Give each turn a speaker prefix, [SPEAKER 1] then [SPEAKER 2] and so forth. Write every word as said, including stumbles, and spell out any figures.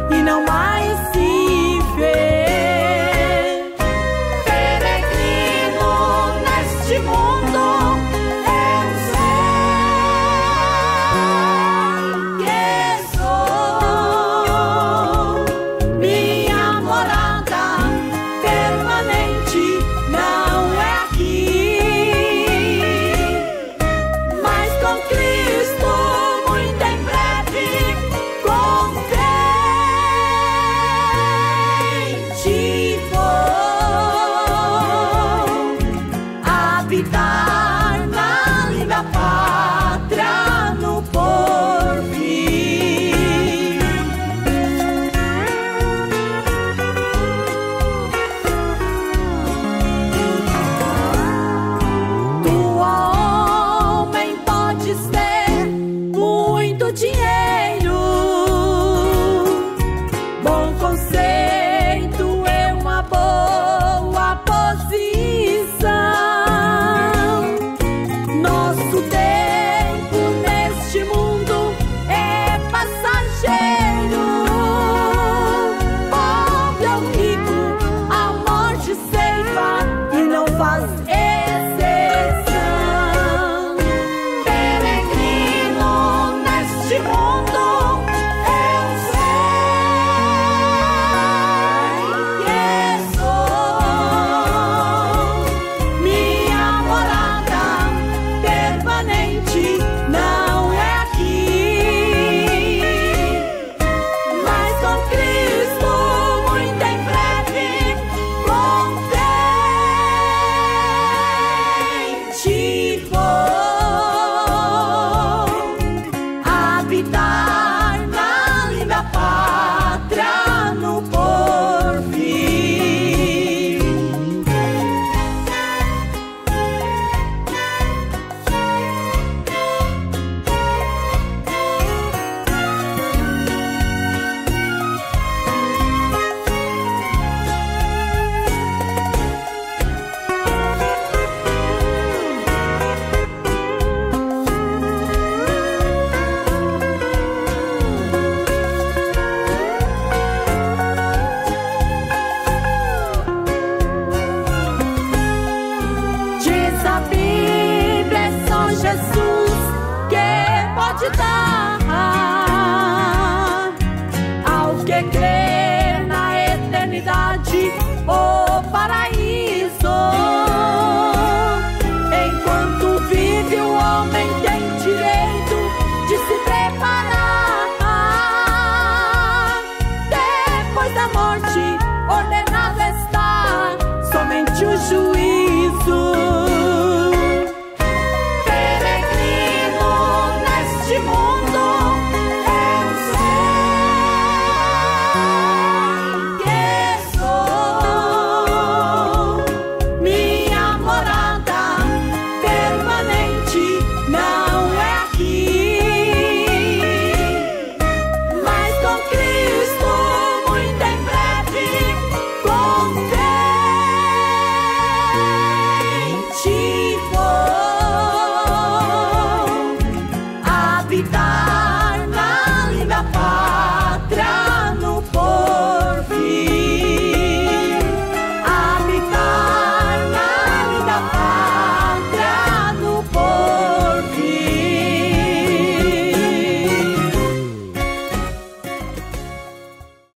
[SPEAKER 1] e não mais se vê. Peregrino neste mundo, eu sei que sou. Minha morada permanente não é aqui, mas com Cristo muito em breve contente vou habitar na linda pátria no porvir. Tu, homem, podes ter muito dinheiro, bom conceito e uma boa posição. Nosso tempo neste mundo é passageiro. Pobre ou rico, a morte ceifa e não faz exceção. Peregrino neste mundo, eu sei que sou. Minha morada permanente não é aqui, mas com Cristo muito em breve contente vou habitar na linda pátria no porvir. Diz a Bíblia, é só Jesus que pode dar ao que crê na eternidade. Oh,